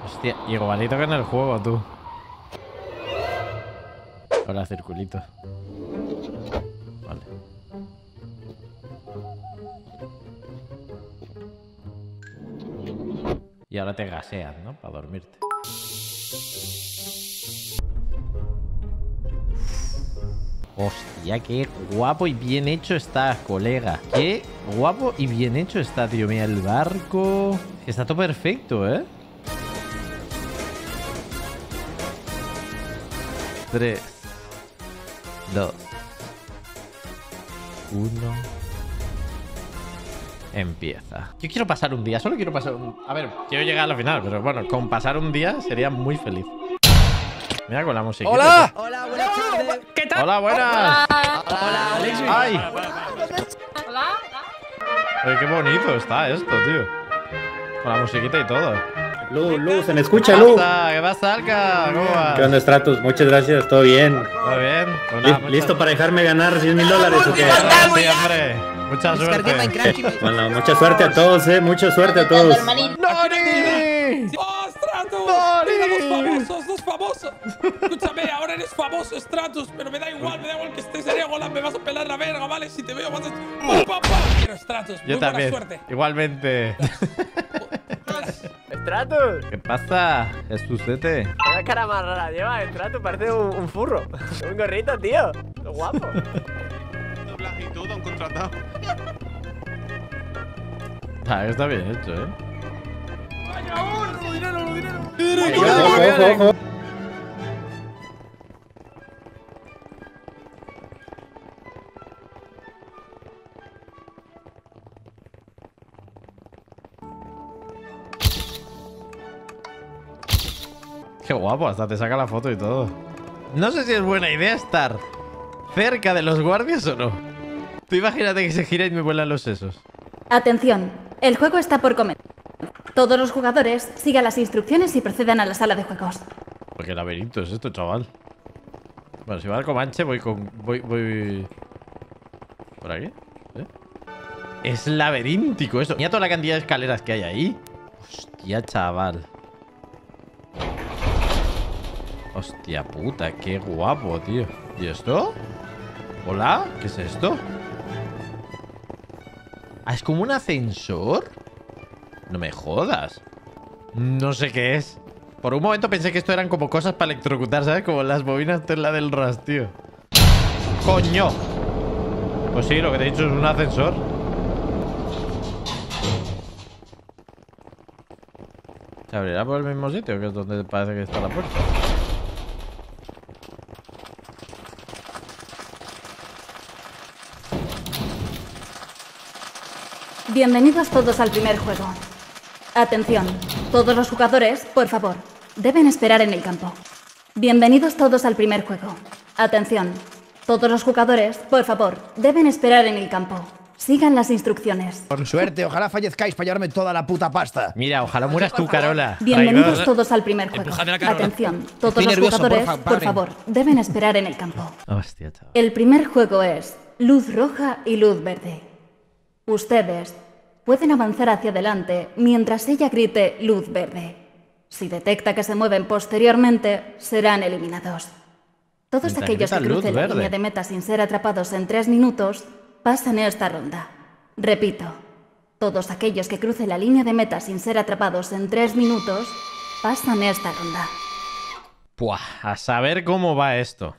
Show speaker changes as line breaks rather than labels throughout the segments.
Hostia, igualito que en el juego, tú. Hola, circulito. Vale. Y ahora te gaseas, ¿no? Para dormirte. Hostia, qué guapo y bien hecho está, colega. Qué guapo y bien hecho está, tío. Mira, el barco. Está todo perfecto, ¿eh? 3, 2, 1. Empieza. Yo quiero pasar un día, solo quiero pasar un... A ver, quiero llegar a la final, pero bueno, con pasar un día sería muy feliz. Mira con la música.
¡Hola! Hola, buenas tardes.
¿Qué tal? Hola, buenas.
Hola, Alex.
Ay.
Hola.
Oye, qué bonito está esto, tío. Con la musiquita y todo.
Lu, se me escucha, Lu.
¿Qué pasa, Alca? ¿Cómo vas?
¿Qué onda, Stratus? Muchas gracias, todo bien.
¿Todo bien? Pues nada,
¿Listo para dejarme ganar $100,000 o qué?
Sí, hombre. Mucha suerte.
Bueno, mucha suerte a todos, mucha suerte a todos.
¡Nori!
¡Oh, Stratus!
¡Nori!
¡Los famosos! Escúchame, ahora eres famoso, Stratus, pero me da igual que estés en Egoland, me vas a pelar la verga, ¿vale? Si te veo, vas a... ¡Pum, pum, pum! Pero, Stratus, muy
Yo
buena
también.
suerte.
Igualmente.
Stratus,
¿Qué pasa, Jesusete?
una cara más rara lleva, Stratus, parece un furro. Un gorrito, tío. Qué guapo.
Doblaje y todo, un contratado.
Ah, está bien hecho, ¿eh?
Ojo.
Qué guapo, hasta te saca la foto y todo. No sé si es buena idea estar cerca de los guardias o no. Tú imagínate que se gira y me vuelan los sesos.
Atención, el juego está por comenzar. Todos los jugadores sigan las instrucciones y procedan a la sala de juegos.
¿Qué laberinto es esto, chaval? Bueno, si va al Comanche voy con... Voy... ¿Por aquí? ¿Eh? Es laberíntico eso. Mira toda la cantidad de escaleras que hay ahí. Hostia, chaval. Hostia puta, qué guapo, tío. ¿Y esto? ¿Hola? ¿Qué es esto? Ah, ¿es como un ascensor? No me jodas. No sé qué es. Por un momento pensé que esto eran como cosas para electrocutar, ¿sabes? Como las bobinas de la del RAS, tío. ¡Coño! Pues sí, lo que te he dicho es un ascensor. ¿Se abrirá por el mismo sitio? Que es donde parece que está la puerta.
Bienvenidos todos al primer juego. Atención, todos los jugadores, por favor, deben esperar en el campo. Bienvenidos todos al primer juego. Atención, todos los jugadores, por favor, deben esperar en el campo. Sigan las instrucciones.
Por suerte, ojalá fallezcáis para llevarme toda la puta pasta.
Mira, ojalá mueras tú, Carola.
Bienvenidos
Traidor.
todos al primer juego. Atención, todos los jugadores, por favor, deben esperar en el campo.
Hostia, chaval.
El primer juego es luz roja y luz verde. Ustedes pueden avanzar hacia adelante mientras ella grite luz verde. Si detecta que se mueven posteriormente, serán eliminados. Todos
Mientras
aquellos que
grita luz
crucen la
verde.
línea de meta sin ser atrapados en 3 minutos, pasan esta ronda. Repito, todos aquellos que crucen la línea de meta sin ser atrapados en 3 minutos, pasan esta ronda.
Buah, a saber cómo va esto.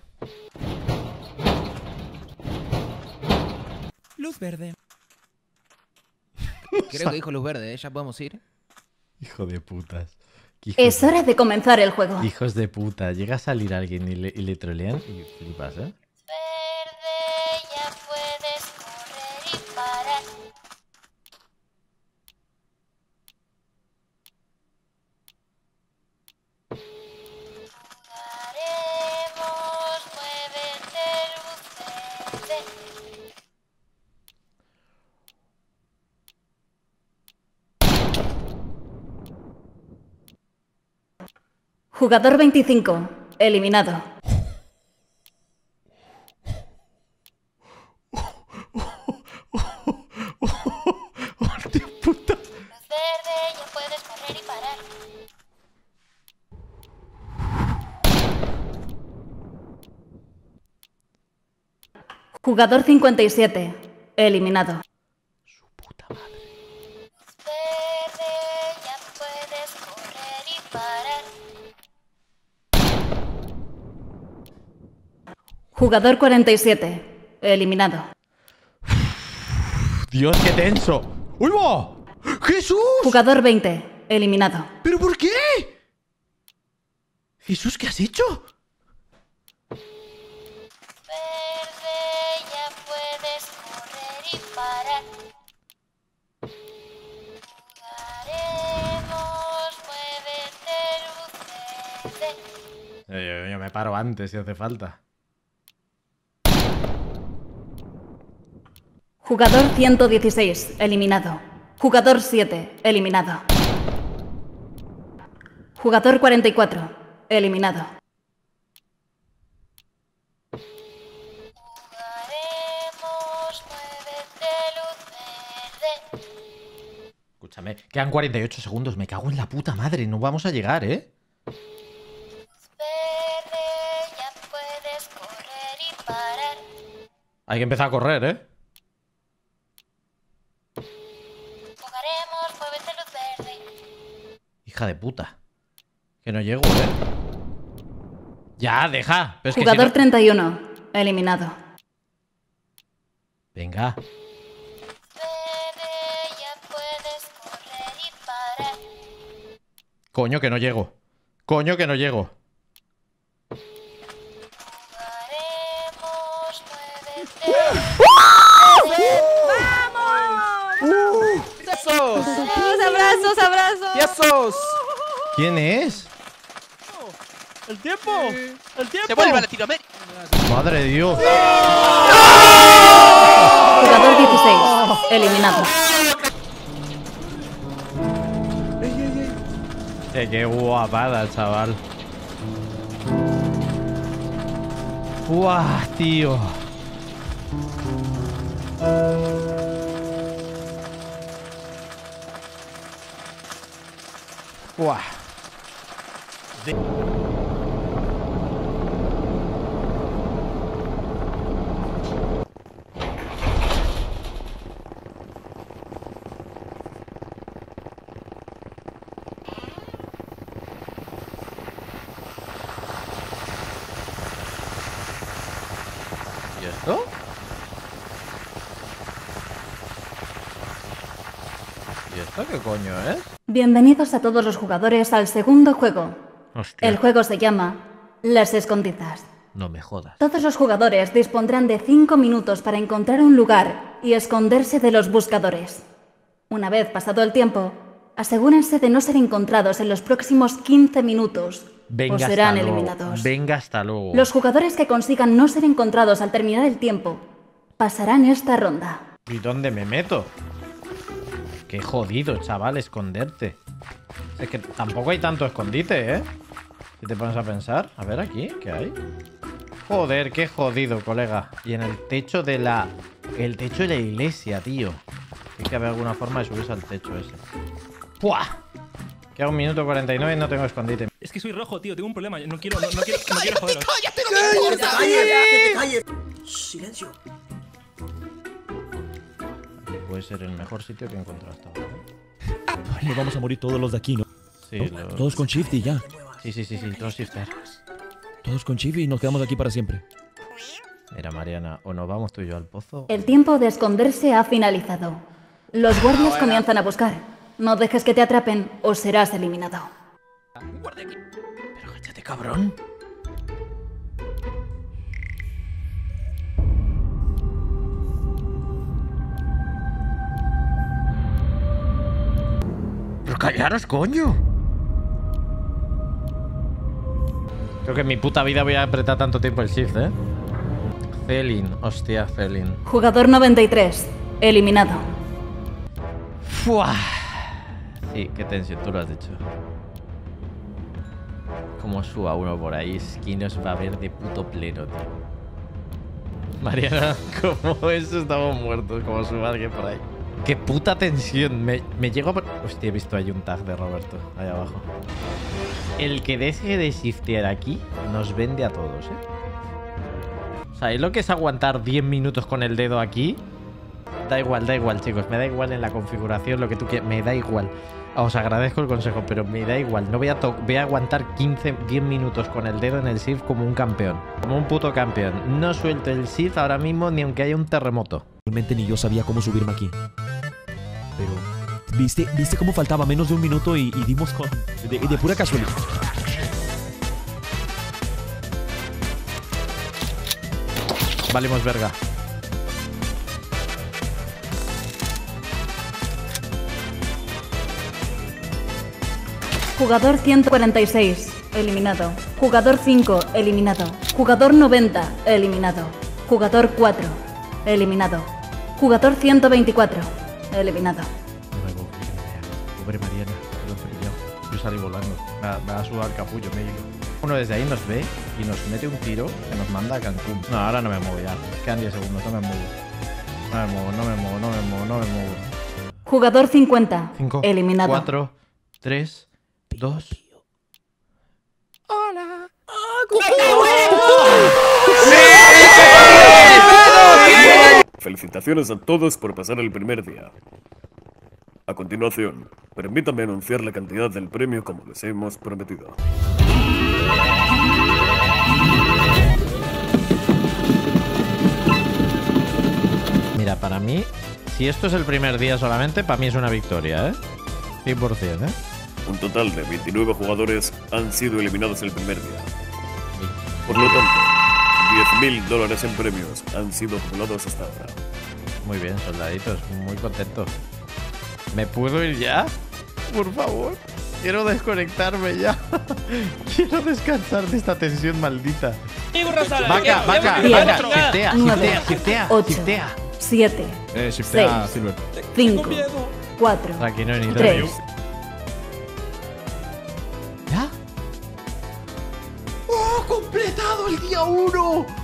Luz verde.
Creo que dijo luz verde, ¿ya podemos ir?
Hijo de putas.
Es hora de comenzar el juego.
Hijos de puta. Llega a salir alguien y le trolean y flipas, ¿eh?
Verde, ya puedes correr y parar. Jugaremos, muévete, luz verde.
Jugador 25, eliminado.
¡Hostia puta!
Luz verde, ya puedes correr y parar.
Jugador 57. Eliminado.
Su puta madre.
Verde, ya puedes correr y parar.
Jugador 47. Eliminado.
Dios, qué tenso. ¡Uy, va! ¡Jesús!
Jugador 20. Eliminado.
¿Pero por qué? Jesús, ¿qué has hecho?
Verde, ya puedes correr y parar. Jugaremos, muévete, luce.
Yo me paro antes si hace falta.
Jugador 116. Eliminado. Jugador 7. Eliminado. Jugador 44. Eliminado.
Jugaremos, muévete, luz verde.
Escúchame, quedan 48 segundos. Me cago en la puta madre. No vamos a llegar, ¿eh?
Verde, ya puedes correr y parar.
Hay que empezar a correr, ¿eh?
Jugaremos, muévete, luz verde.
Hija de puta. Que no llego, ¿eh? Ya, deja. Pero es que si
Jugador
no-
31. Eliminado.
Venga.
Verde, ya puedes correr y parar.
Coño, que no llego. Coño, que no llego.
Jugaremos, muévete.
¡Esos!
¡Abrazos, abrazos!
¡Esos!
¿Quién es?
¡El tiempo! ¡El tiempo!
¡Se vuelve a Latinoamérica!
Madre de Dios.
Jugador 16. Eliminado.
Qué guapada, chaval. Buah, tío. Buah. ¿Y esto? ¿Y esto qué coño es?
Bienvenidos a todos los jugadores al segundo juego.
Hostia.
El juego se llama Las Escondidas.
No me jodas.
Todos los jugadores dispondrán de 5 minutos para encontrar un lugar y esconderse de los buscadores. Una vez pasado el tiempo, asegúrense de no ser encontrados en los próximos 15 minutos
Venga,
o serán
hasta luego.
eliminados.
Venga, hasta luego.
Los jugadores que consigan no ser encontrados al terminar el tiempo pasarán esta ronda.
¿Y dónde me meto? Qué jodido, chaval, esconderte. Es que tampoco hay tanto escondite, ¿eh? Si te pones a pensar. A ver aquí, ¿qué hay? Joder, qué jodido, colega. Y en el techo de la... El techo de la iglesia, tío. Hay que haber alguna forma de subirse al techo ese. ¡Puah! Queda 1 minuto 49 y no tengo escondite.
Es que soy rojo, tío. Tengo un problema. No quiero joderos.
Silencio.
Aquí puede ser el mejor sitio que he encontrado hasta ahora.
Nos vamos a morir todos los de aquí, ¿no?
Sí,
Todos con Shifty ya.
Sí, todos shifter.
Todos con Shifty y nos quedamos aquí para siempre.
Mira, Mariana, o nos vamos tú y yo al pozo.
El tiempo de esconderse ha finalizado. Los guardias comienzan a buscar. No dejes que te atrapen o serás eliminado.
Pero cállate, cabrón. Pero callaros, coño. Creo que en mi puta vida voy a apretar tanto tiempo el shift, ¿eh? Felin, hostia, Felin.
Jugador 93. Eliminado.
¡Fua! Sí, qué tensión, tú lo has dicho. Como suba uno por ahí, es que nos va a ver de puto pleno, tío. Mariana, como eso estamos muertos, como suba alguien por ahí. ¡Qué puta tensión! Me llego a... Hostia, he visto ahí un tag de Roberto, ahí abajo. El que deje de shiftear aquí nos vende a todos, ¿eh? O sea, ¿Sabéis lo que es aguantar 10 minutos con el dedo aquí? Da igual, chicos. Me da igual en la configuración, lo que tú quieras. Me da igual. Os agradezco el consejo, pero me da igual. No voy a aguantar 10 minutos con el dedo en el shift como un campeón. Como un puto campeón. No suelto el shift ahora mismo ni aunque haya un terremoto.
Realmente ni yo sabía cómo subirme aquí. Pero... ¿Viste cómo faltaba menos de un minuto y dimos con... de pura casualidad?
Valimos verga.
Jugador 146, eliminado. Jugador 5, eliminado. Jugador 90, eliminado. Jugador 4, eliminado. Jugador 124, eliminado.
Pobre Mariana, lo he pillado. Yo salí volando. Me ha sudado el capullo, me he ido. Uno desde ahí nos ve y nos mete un tiro que nos manda a Cancún. No, ahora no me muevo ya. Quedan 10 segundos, no me muevo. No me muevo.
Jugador 50,
5,
eliminado.
4, 3, 2.
¡Hola!
Felicitaciones a todos por pasar el primer día. A continuación, permítame anunciar la cantidad del premio como les hemos prometido.
Mira, para mí, si esto es el primer día solamente, para mí es una victoria, ¿eh? 100%, ¿eh?
Un total de 29 jugadores han sido eliminados el primer día. Por lo tanto, $10.000 en premios han sido acumulados hasta ahora.
Muy bien, soldaditos, muy contentos. ¿Me puedo ir ya? Por favor. Quiero desconectarme ya. Quiero descansar de esta tensión maldita. Vaca. Shiftea.
8, 7,
Shiftea,
6,
Silver.
5, 4,
Aquí no hay ni
3.
¿Ya? ¡Oh, completado el día 1!